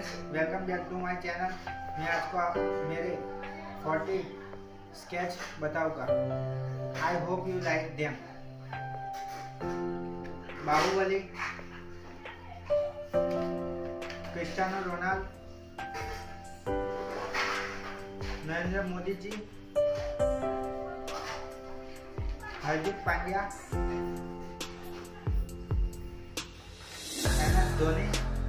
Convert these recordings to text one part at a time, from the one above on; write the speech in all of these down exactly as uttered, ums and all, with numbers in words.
Friends, welcome back to my channel. मैं आज को आप मेरे चालीस स्केच बताऊंगा। I hope you like them. Baahubali, Cristiano Ronaldo, Narendra Modi ji, Hardik Pandya, M S Dhoni,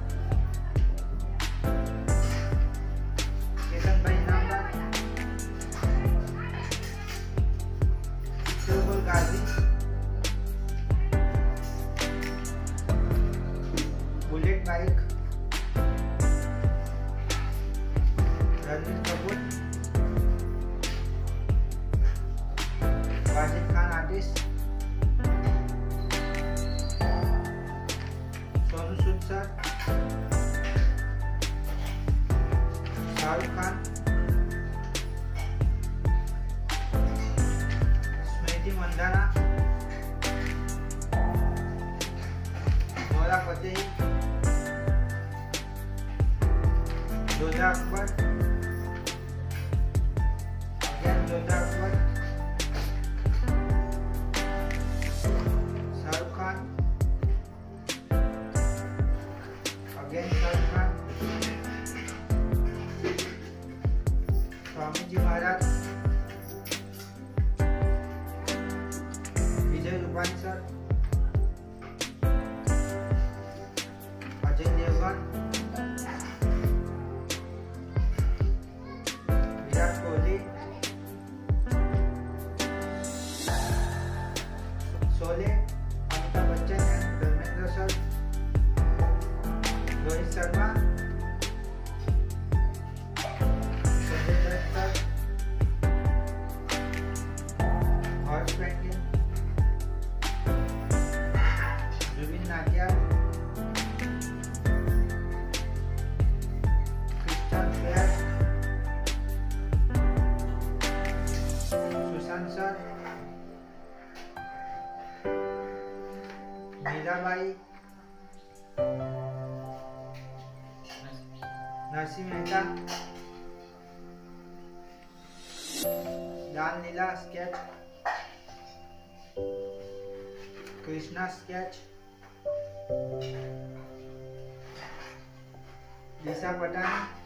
Ketan bhai Inamdar, Chulbul Gazi, bullet bike, Ranbir Kapoor, Wajid Khan artist, Sonu Sood sir, Shahrukh Khan, Smriti Mandhana, Nora Fatehi, Jodha Akbar, again Jodha Akbar, Shahrukh Khan, again Shahrukh Khan, Swami ji Maharaj, Vijay Rupani sir, Ajay Devgn, Virat Kohli, Sholay, Amitabh Bachchan and Dharmendra sir, Rohit Sharma, Sanjay Dutt sir, horse Franklin, Jubin Nautiyal, Christian Bale, Sushant sir, Mirabai, Narsinh Mehta, Ram Leela sketch, Krishna sketch, Disha Patani,